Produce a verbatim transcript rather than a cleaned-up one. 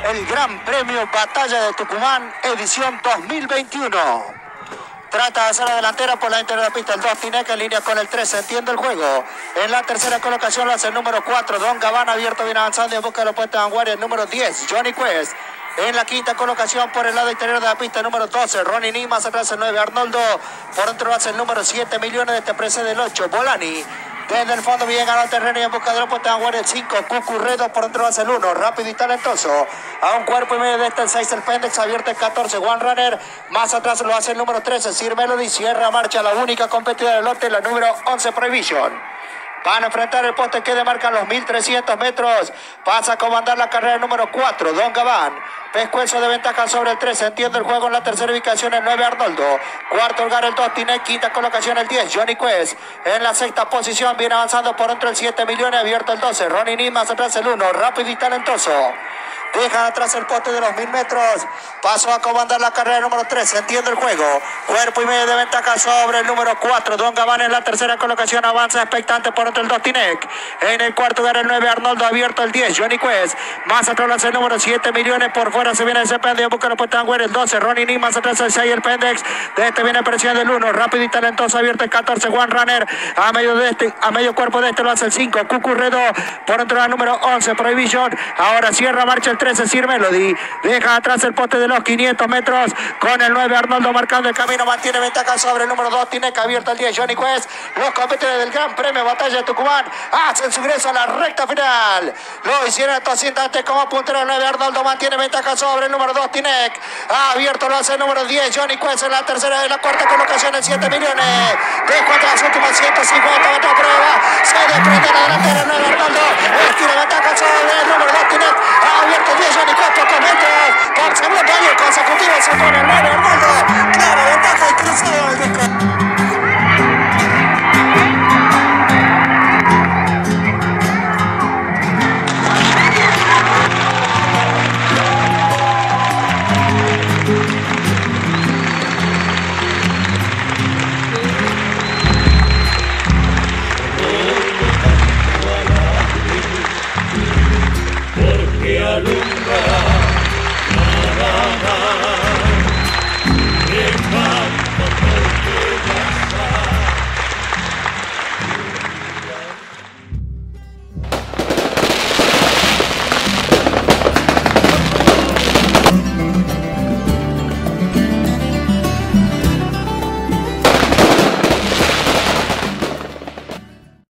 el Gran Premio Batalla de Tucumán, edición dos mil veintiuno. Trata de hacer la delantera por la interior de la pista el dos Tineca en línea con el tres, se entiende el juego. En la tercera colocación lo hace el número cuatro, Don Gabán, abierto bien avanzando en busca de los puestos de vanguardia, el número diez, Johnny Quest. En la quinta colocación por el lado interior de la pista, el número doce, Ronnie Nimas, atrás el nueve, Arnoldo. Por dentro lo hace el número siete, Millones, de este precede el ocho, Bolani. Desde el fondo bien ganado el terreno y en busca de los puestos de vanguardia el cinco, Cucurredo. Por dentro lo hace el uno, Rápido y Talentoso. A un cuerpo y medio de este el seis, el Pendex, abierto el catorce, One Runner. Más atrás lo hace el número trece, Sir Melody. Cierra marcha la única competidora del lote, la número once, Prohibition. Van a enfrentar el poste que demarcan los mil trescientos metros. Pasa a comandar la carrera número cuatro, Don Gabán. Pescuezo de ventaja sobre el tres, entiende el juego en la tercera ubicación el nueve, Arnoldo. Cuarto lugar el dos, Tinek. Quinta colocación el diez, Johnny Quest. En la sexta posición viene avanzando por dentro el siete, Millones, abierto el doce, Ronnie Nimas, atrás el uno, Rápido y Talentoso. Dejan atrás el poste de los mil metros. Pasó a comandar la carrera número tres. Entiende el juego. Cuerpo y medio de ventaja sobre el número cuatro. Don Gabán en la tercera colocación. Avanza expectante por dentro el dos Tinek. En el cuarto lugar el nueve, Arnoldo, abierto el diez, Johnny Quest. Más atrás el número siete, Millones. Por fuera se viene ese pendejo. Busca la puesta en el doce, Ronnie Nimas. Atrás el seis, el Pendex. De este viene presión del uno. Rápido y Talentoso, abierto el catorce, One Runner. A medio de este, a medio cuerpo de este lo hace el cinco, Cucurredo. Por dentro el número once, Prohibition. Ahora cierra marcha el trece, Sir Melody. Deja atrás el poste de los quinientos metros con el nueve, Arnoldo, marcando el camino. Mantiene ventaja sobre el número dos, Tineca, abierto el diez, Johnny Quest. Los competidores del Gran Premio Batalla de Tucumán hacen su ingreso a la recta final. Lo hicieron estos instantes como puntero. El nueve, Arnoldo, mantiene ventaja sobre el número dos, Tinek. Abierto lo hace el número diez, Johnny Quest. En la tercera y la cuarta colocación el siete, Millones. Deja atrás las últimas ciento cincuenta metros de prueba. Se desprende la delantera el nueve, Arnoldo. Estira ventaja sobre el número dos, Tinek. Abierto el diez, Johnny Quest, pocos metros. Por segundo año consecutivo se pone el nueve, Arnoldo. Clara ventaja